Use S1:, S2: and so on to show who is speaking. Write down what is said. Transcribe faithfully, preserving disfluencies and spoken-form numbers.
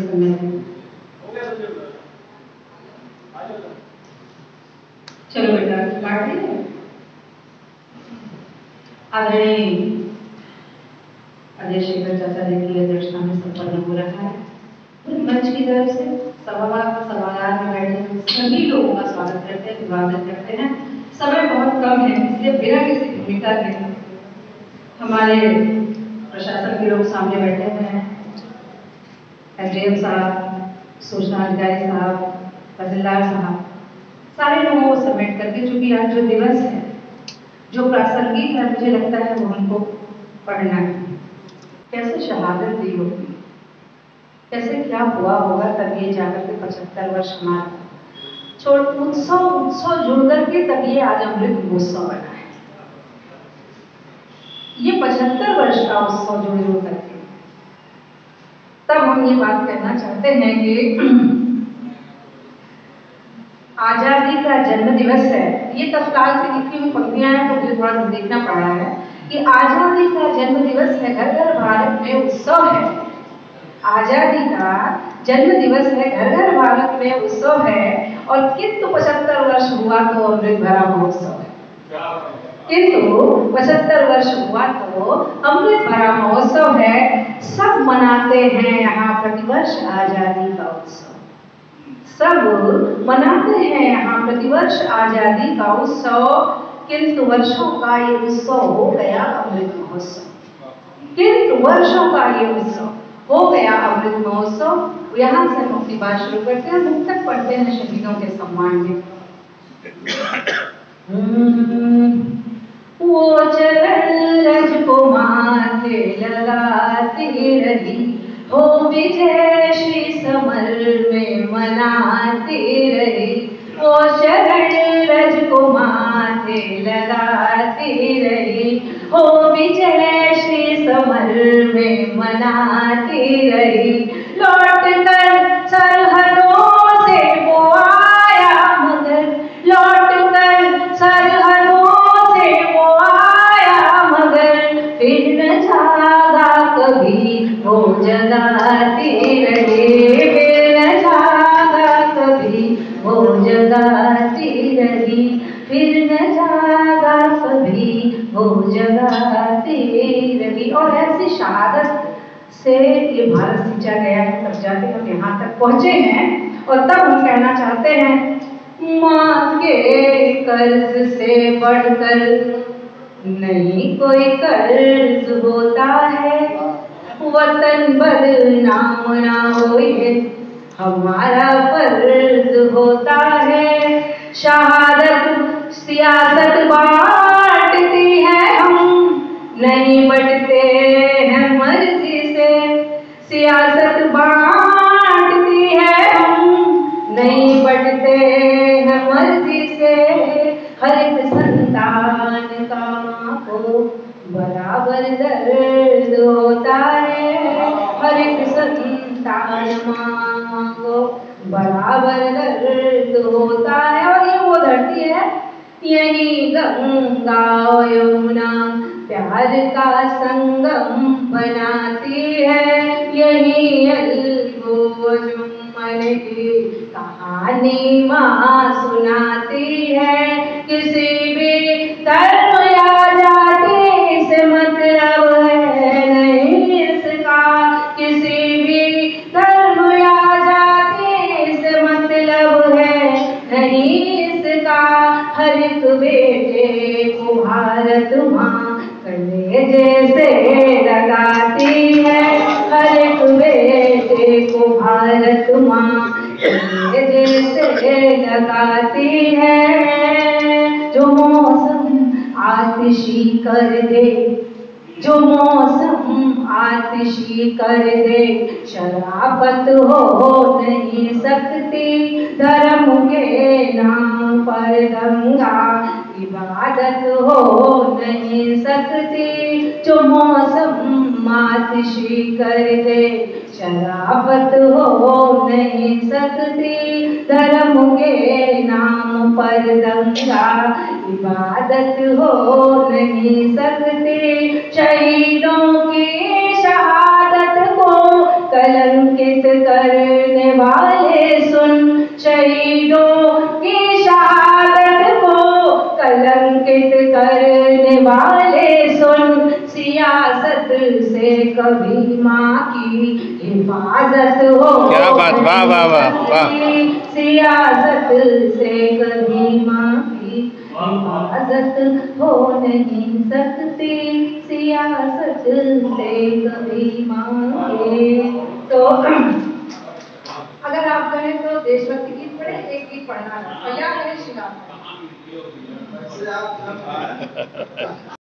S1: समय है। चलो बेटा बांट दिए। आदरणीय अजय शेखर चाचा जी की अध्यक्षता में संपन्न हो रहा है। मंच की तरफ से सभागार सभागार में बैठे सभी लोगों का स्वागत करते हैं, अभिवादन करते हैं। समय बहुत कम है, इसलिए बिना किसी भूमिका के हमारे प्रशासन के लोग सामने बैठे हुए हैं। एसडीएम साहब, सूचना अधिकारी साहब, तहसीलदार साहब, सारे लोगों को समेट करके, चूंकि आज जो दिवस है जो प्रासंगिक है, मुझे लगता है वो हमको पढ़ना है। कैसे शहादत दी होगी, कैसे क्या हुआ होगा, तब ये जाकर के पचहत्तर वर्ष हमारा छोड़ उत्सव उत्सव जुड़ करके तब ये आज अमृत महोत्सव बना है। ये पचहत्तर वर्ष का उत्सव जुड़ जुड़ करके तब हम ये बात कहना चाहते हैं कि आजादी का जन्म दिवस है। ये तत्काल से लिखी हुई पंक्तियां हैं, तो मुझे थोड़ा सा देखना पड़ रहा है कि आजादी का जन्म दिवस है, घर घर भारत में उत्सव है। आजादी का जन्म दिवस है, घर घर भारत में उत्सव है। और किंतु पचहत्तर वर्ष हुआ तो अमृत भरा महोत्सव है। किंतु पचहत्तर वर्ष हुआ तो अमृत भरा महोत्सव है। सब मनाते हैं यहाँ प्रतिवर्ष आजादी का उत्सव, सब मनाते हैं यहाँ प्रतिवर्ष आजादी का उत्सव। किंतु वर्षों का ये उत्सव हो गया अमृत महोत्सव। किंतु वर्षों का ये उत्सव हो गया अमृत महोत्सव। यहाँ से हम अपनी बात शुरू करते हैं, मुक्तक पढ़ते हैं शहीदों के सम्मान में। वो चरण रज को माथे लगाती रही, हो विजय श्री समर में मनाती रही। वो चरण रज को माथे लगाती रही, हो विजय श्री समर में मनाती रही। लौट कर सरहदों से वो आया मगर, लौट कर सरहदों से वो आया मगर, फिर न जागा कभी वो जगाती रही। फिर न जागा कभी वो जगाती रही। फिर न जागा कभी वो जगाती रही। और ऐसी शहादत से ये भारत सींचा गया है, तब जाके हम यहाँ तक पहुंचे हैं। और तब हम कहना चाहते हैं, माँ के कर्ज से बढ़कर नहीं कोई कर्ज होता है। वतन बदनाम ना होए हमारा फर्ज होता है। शहादत सियासत बांटती है, हम नहीं बटते हैं मर्जी से। सियासत बांटती है, हम नहीं बटते हैं मर्जी से। हर एक संतान का माँ को बराबर दर्द होता है। हर एक संतान माँ को बराबर दर्द होता है। और ये वो धरती है, यही गंगा यमुना प्यार का संगम बनाती है। यही अलगो जुम्मन की कहानी माँ सुनाती है। किसी भी धर्म या जाति से मतलब है नहीं इसका, किसी भी धर्म या जाति से मतलब है नहीं इसका। हर एक बेटे को भारत माँ कलेजे से लगाती है। हर एक बेटे को भारत माँ कलेजे से लगाती है। जो मौसम आतिशी कर दे, जो मौसम आतिशी कर दे, शराबत हो नहीं सकती। धर्म के नाम पर दंगा इबादत हो नहीं सकती। जो मौसम आतिशी कर दे, शराबत हो नहीं सकती। धर्म के नाम पर दंगा इबादत हो नहीं सकती। शहीदों की शहादत को कलंकित करने वाले सुन, शहीदों की शहादत को कलंकित करने वाले सुन, सियासत से कभी माँ की हिफाजत हो।
S2: क्या बात, वाह वाह वाह वाह।
S1: सियासत से कभी माँ की हिफाजत हो नहीं सकती, सियासत से कभी माँ के। तो अगर आप कहें तो देशभक्ति गीत पढ़े, एक गीत पढ़ना है, क्या कहें शिला।